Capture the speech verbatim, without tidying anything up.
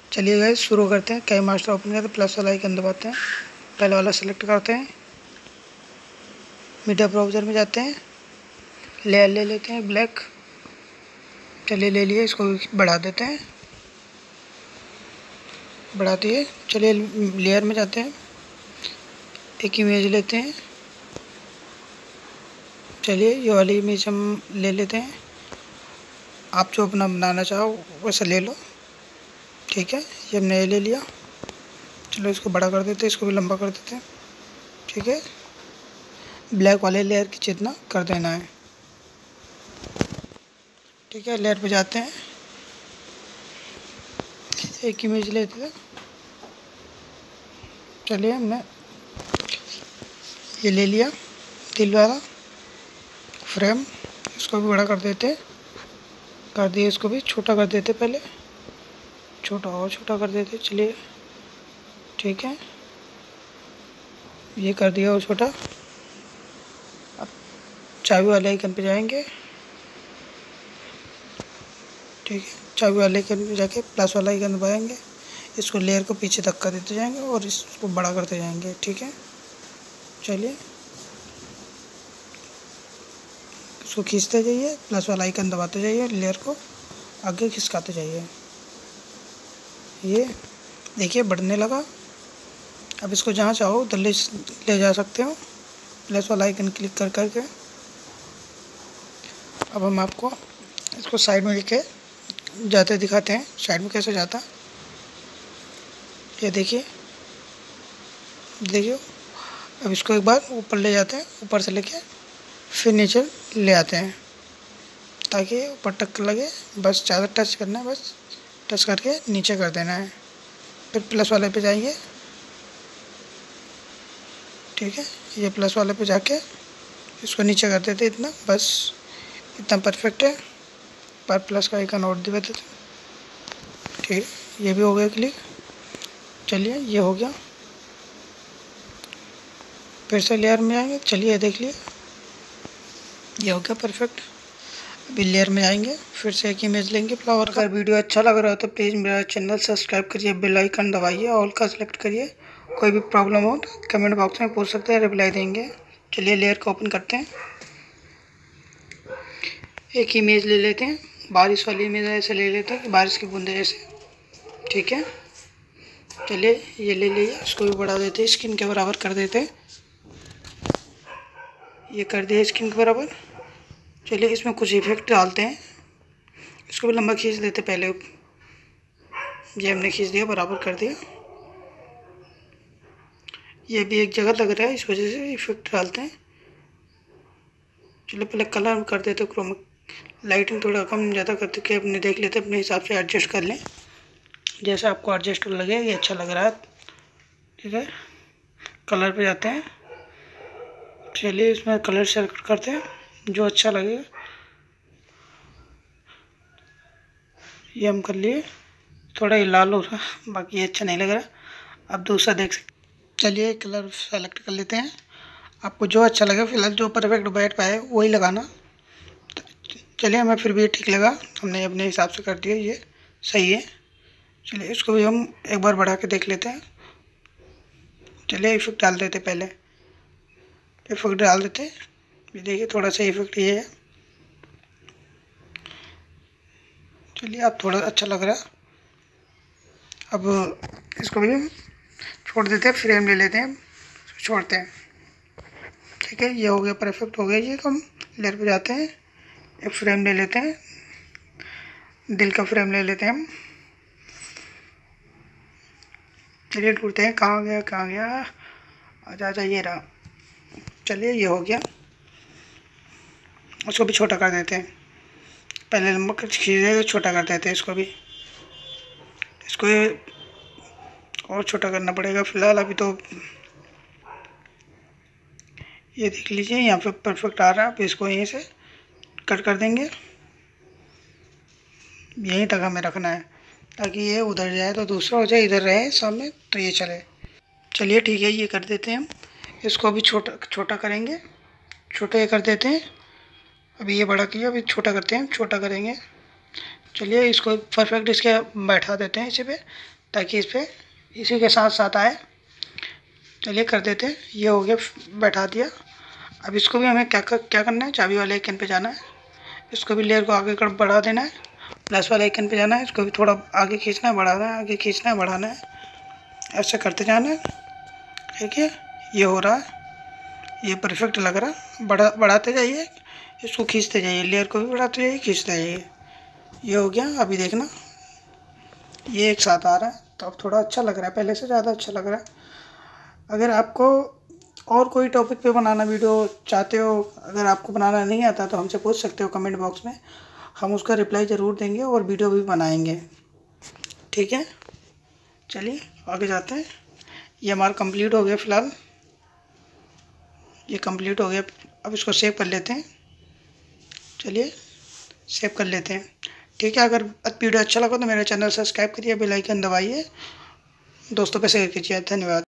चलिए गाइस शुरू करते हैं। कैम मास्टर ओपन करते हैं, प्लस वाला आइकन दबाते हैं, पहले वाला सेलेक्ट करते हैं, मीडिया ब्राउज़र में जाते हैं, लेयर ले लेते हैं ब्लैक। चलिए ले लिए, इसको बढ़ा देते हैं, बढ़ा दिए। चलिए लेयर में जाते हैं, एक इमेज लेते हैं। चलिए ये वाली इमेज हम ले लेते हैं, आप जो अपना बनाना चाहो वैसे ले लो, ठीक है। ये हमने ले लिया। चलो इसको बड़ा कर देते हैं, इसको भी लंबा कर देते हैं, ठीक है। ब्लैक वाले लेयर की जितना कर देना है, ठीक है। लेयर पे जाते हैं, एक इमेज लेते हैं। चलिए हमने ये ले लिया, दिल वाला फ्रेम, इसको भी बड़ा कर देते, कर दिए। इसको भी छोटा कर देते, पहले छोटा और छोटा कर देते। चलिए ठीक है, ये कर दिया और छोटा। अब चाबी वाले आइकन पे जाएंगे, ठीक है। चाबी वाले आइकन पे जाके प्लस वाला आइकन दबाएंगे, इसको लेयर को पीछे तक कर देते जाएंगे और इसको बड़ा करते जाएंगे, ठीक है। चलिए इसको खींचते जाइए, प्लस वाला आइकन दबाते जाइए, लेयर को आगे खिसकाते जाइए। ये देखिए बढ़ने लगा। अब इसको जहाँ चाहो उधर ले ले जा सकते हो, प्लस वाला आइकन क्लिक कर करके। अब हम आपको इसको साइड में लेके जाते दिखाते हैं, साइड में कैसे जाता। ये देखिए देखिए अब इसको एक बार ऊपर ले जाते हैं, ऊपर से लेके फिर नीचे ले आते हैं ताकि ऊपर टक्कर लगे। बस ज़्यादा टच करना है, बस टच करके नीचे कर देना है। फिर प्लस वाले पे जाइए, ठीक है। ये प्लस वाले पे जाके इसको नीचे कर देते, इतना बस, इतना परफेक्ट है। पर प्लस का आइकन और दबा देते, ठीक है। ये भी हो गया क्लिक। चलिए ये हो गया, फिर से लेयर में आएंगे। चलिए देख लिए, ये हो गया परफेक्ट। अभी लेयर में आएंगे, फिर से एक इमेज लेंगे फ्लावर का। अगर वीडियो अच्छा लग रहा हो तो प्लीज़ मेरा चैनल सब्सक्राइब करिए, बेल आइकन दबाइए, ऑल का सेलेक्ट करिए। कोई भी प्रॉब्लम हो तो कमेंट बॉक्स में पूछ सकते हैं, रिप्लाई देंगे। चलिए लेयर को ओपन करते हैं, एक इमेज ले लेते हैं, बारिश वाली इमेज ऐसे ले लेते हैं, बारिश की बूंदे जैसे, ठीक है। चलिए ये ले लिए, इसको भी बढ़ा देते हैं, स्किन के बराबर कर देते हैं। ये कर दिया स्किन के बराबर। चलिए इसमें कुछ इफेक्ट डालते हैं, इसको भी लंबा खींच देते पहले। ये हमने खींच दिया, बराबर कर दिया। ये भी एक जगह लग रहा है, इस वजह से इफेक्ट डालते हैं। चलिए पहले कलर कर देते, क्रोमा लाइटिंग थोड़ा कम ज़्यादा करते कि अपने देख लेते, अपने हिसाब से एडजस्ट कर लें, जैसा आपको एडजस्ट लगे। ये अच्छा लग रहा है, ठीक है। कलर पे जाते हैं, चलिए इसमें कलर सेलेक्ट करते हैं जो अच्छा लगे। ये हम कर लिए, थोड़ा ये लाल हो रहा, बाकी ये अच्छा नहीं लग रहा। अब दूसरा देख सकते। चलिए कलर सेलेक्ट कर लेते हैं, आपको जो अच्छा लगे, फिलहाल जो परफेक्ट बैठ पाए वही लगाना। चलिए हमें फिर भी ठीक लगा, हमने अपने हिसाब से कर दिया, ये सही है। चलिए इसको भी हम एक बार बढ़ा के देख लेते हैं। चलिए इफेक्ट डाल देते, पहले इफेक्ट डाल देते। ये देखिए थोड़ा सा इफेक्ट ये है। चलिए अब थोड़ा अच्छा लग रहा है। अब इसको भी छोड़ देते हैं, फ्रेम ले लेते हैं, छोड़ते हैं, ठीक है। ये हो गया, परफेक्ट हो गया। ये तो हम लेयर पे जाते हैं, एक फ्रेम ले लेते हैं, दिल का फ्रेम ले लेते हैं हम। चलिए ढूंढते हैं, कहाँ गया कहाँ गया, आजा आजा, ये रहा। चलिए ये हो गया, उसको भी छोटा कर देते हैं, पहले लंबा खींचे तो छोटा कर देते हैं। इसको भी, इसको और छोटा करना पड़ेगा फिलहाल, अभी तो ये देख लीजिए यहाँ पे परफेक्ट आ रहा है। अब इसको यहीं से कट कर देंगे, यहीं तक हमें रखना है ताकि ये उधर जाए तो दूसरा हो जाए, इधर रहे सामने तो ये चले। चलिए ठीक है, ये कर देते हैं हम। इसको अभी छोटा छोटा करेंगे, छोटा ये कर देते हैं। अभी ये बड़ा किया, अभी छोटा करते हैं, छोटा करेंगे। चलिए इसको परफेक्ट इसके बैठा देते हैं इसी पे, ताकि इस पर इसी के साथ साथ आए। चलिए कर देते हैं। ये हो गया, बैठा दिया। अब इसको भी हमें क्या कर, क्या करना है, चाबी वाले आइकन पे जाना है। इसको भी लेयर को आगे कर बढ़ा देना है। प्लस वाले आइकन पे जाना है, इसको भी थोड़ा आगे खींचना है, बढ़ाना है, आगे खींचना है, बढ़ाना है, ऐसे करते जाना है। ठीक है, ये हो रहा है, ये परफेक्ट लग रहा है। बढ़ा बढ़ाते जाइए, इसको खींचते जाइए, लेयर को भी बढ़ाते जाइए, खींचते जाइए। ये हो गया। अभी देखना ये एक साथ आ रहा है, तो अब थोड़ा अच्छा लग रहा है, पहले से ज़्यादा अच्छा लग रहा है। अगर आपको और कोई टॉपिक पे बनाना वीडियो चाहते हो, अगर आपको बनाना नहीं आता तो हमसे पूछ सकते हो कमेंट बॉक्स में, हम उसका रिप्लाई ज़रूर देंगे और वीडियो भी बनाएंगे। ठीक है, चलिए आगे जाते हैं। ये हमारा कंप्लीट हो गया फ़िलहाल, ये कंप्लीट हो गया। अब इसको सेव कर लेते हैं। चलिए सेव कर लेते हैं। ठीक है, अगर वीडियो अच्छा लगा तो मेरे चैनल सब्सक्राइब करिए, बेल आइकन दबाइए, दोस्तों पे शेयर कीजिए। धन्यवाद।